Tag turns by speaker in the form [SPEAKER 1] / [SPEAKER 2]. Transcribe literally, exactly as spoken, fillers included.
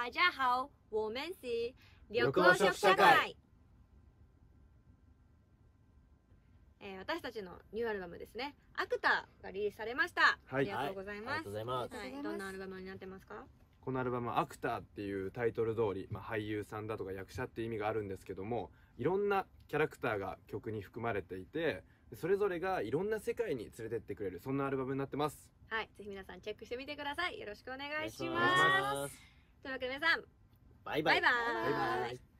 [SPEAKER 1] 大家好，我们是緑黄色社会。えー、私たちのニューアルバムですね、アクターがリリースされました。
[SPEAKER 2] はい、
[SPEAKER 1] ありがとうございます。
[SPEAKER 3] ありがとうございます。
[SPEAKER 1] はい、どんなアルバムになってますか？
[SPEAKER 2] このアルバムはアクターっていうタイトル通り、まあ、俳優さんだとか役者っていう意味があるんですけども、いろんなキャラクターが曲に含まれていて、それぞれがいろんな世界に連れてってくれる、そんなアルバムになってます。
[SPEAKER 1] はい、ぜひ皆さんチェックしてみてください。よろしくお願いし
[SPEAKER 3] お願いし
[SPEAKER 1] ます。
[SPEAKER 3] ます。
[SPEAKER 1] というわけで皆さん、
[SPEAKER 3] バイバイ。
[SPEAKER 1] バイバイ。
[SPEAKER 2] バイバイ。